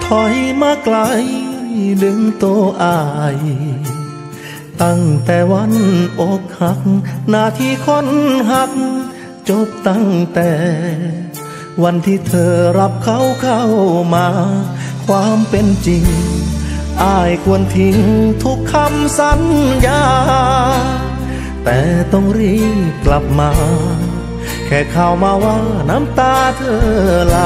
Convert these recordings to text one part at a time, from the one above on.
ถอยมาไกลดึงโตอายตั้งแต่วันอกหักหน้าที่คนหักจบตั้งแต่วันที่เธอรับเขาเข้ามาความเป็นจริงอายควรทิ้งทุกคำสัญญาแต่ต้องรีบกลับมาแค่ข่าวมาว่าน้ำตาเธอไหล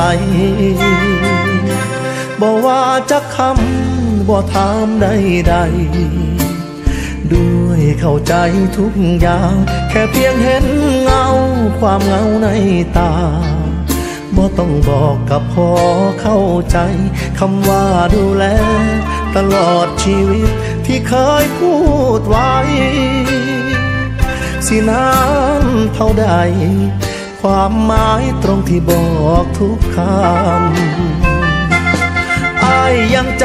บอกว่าจะคำบ่ถามใดๆด้วยเข้าใจทุกอย่างแค่เพียงเห็นเงาความเหงาในตาบ่ต้องบอกกับพอเข้าใจคำว่าดูแลตลอดชีวิตที่เคยพูดไว้สินานเท่าใดความหมายตรงที่บอกทุกคำอ้าย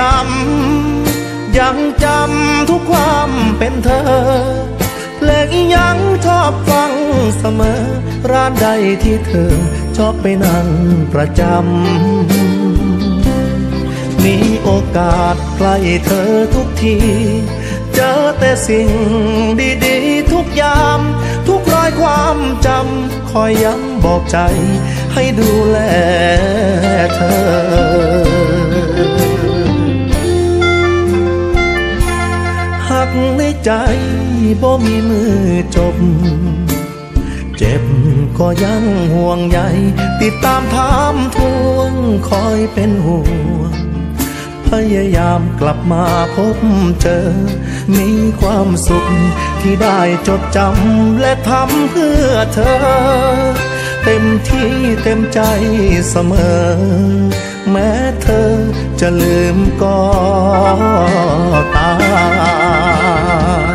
ยังจำทุกความเป็นเธอเพลงยังชอบฟังเสมอร้านใดที่เธอชอบไปนั่งประจำมีโอกาสใกล้เธอทุกทีเจอแต่สิ่งดีๆทุกยามทุกรอยความจำคอยย้ำบอกใจให้ดูแลเธอหักในใจบ่มีมือจบเจ็บก็ยังห่วงใยติดตามถามทวงคอยเป็นห่วงพยายามกลับมาพบเจอมีความสุขที่ได้จดจำและทำเพื่อเธอเต็มที่เต็มใจเสมอแม้เธอจะลืมก็ตาม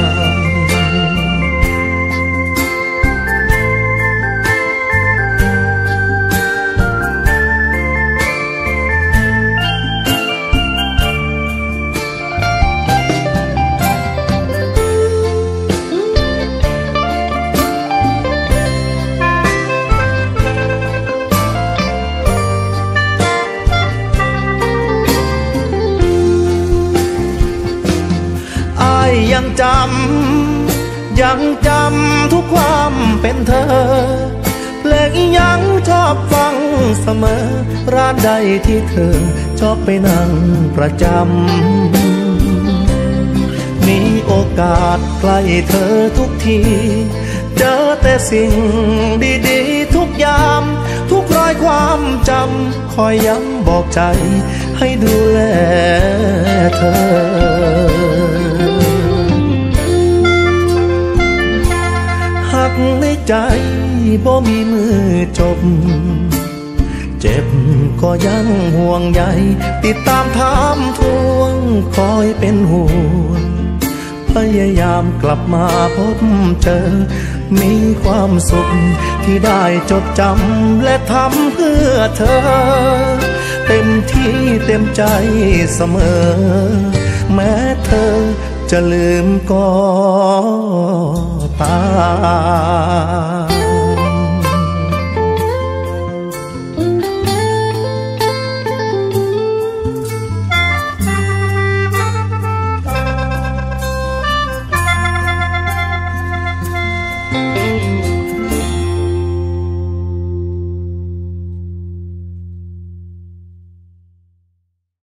ยังจำทุกความเป็นเธอเพลงยังชอบฟังเสมอร้านใดที่เธอชอบไปนั่งประจำมีโอกาสใกล้เธอทุกทีเจอแต่สิ่งดีๆทุกยามทุกรอยความจำคอยย้ำบอกใจให้ดูแลเธอหักในใจบ่มีมือจบเจ็บก็ยังห่วงใยติดตามถามทวงคอยเป็นห่วงพยายามกลับมาพบเจอมีความสุขที่ได้จดจำและทำเพื่อเธอเต็มที่เต็มใจเสมอแม้เธอจะลืมก็ตาม